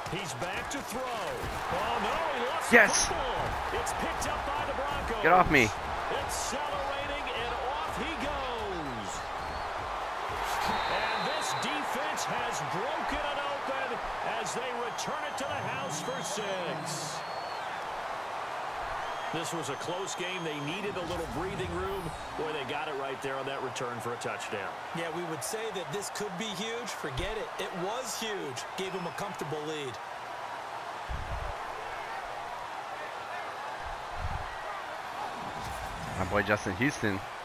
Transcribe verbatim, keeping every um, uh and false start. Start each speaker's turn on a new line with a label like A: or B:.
A: He's back to throw. Oh, no, he lost
B: Yes.
A: the football. It's picked up by the Broncos.
B: Get off me.
A: Accelerating, and off he goes. And this defense has broken it open as they return it to the house for six. This was a close game. They needed a little breathing room. Boy, they got it right there on that return for a touchdown.
C: Yeah, we would say that this could be huge. Forget it. It was huge. Gave them a comfortable lead.
B: My boy Justin Houston